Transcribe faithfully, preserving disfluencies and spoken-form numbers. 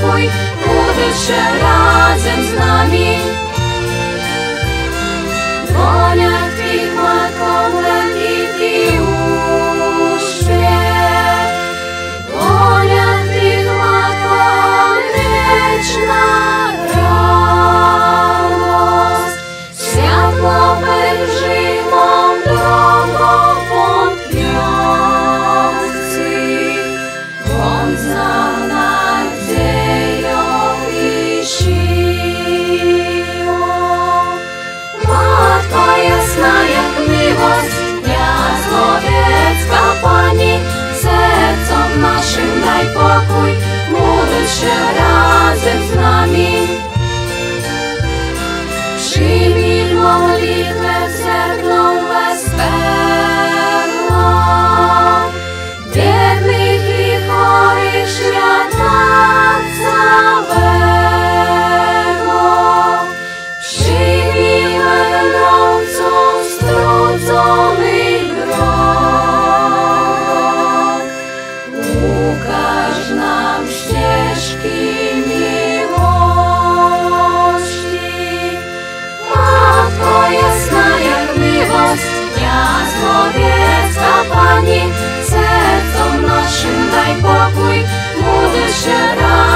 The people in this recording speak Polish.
pokój, módl się razem z nami. W dłoniach Twych, Matko, błękitny uśpiech. W dłoniach Twych, Matko, wieczna radość. Światło wejrzyj mą drogą wątpiący. Bądź nam nadzieją i siłą. Matko jasna jak miłość, Jasłowiecka Pani, sercom naszym daj pokój, módl się razem z nami. Przyjmij modlitwę wzerną bezperną, biednych i chorych świata całego. Przyjmij będącą strudzonych drogą, ukaż nam ścieżki miłości. Matko jasna jak miłość, Jasłowiecka Pani, sercom naszym daj pokój, módl się razem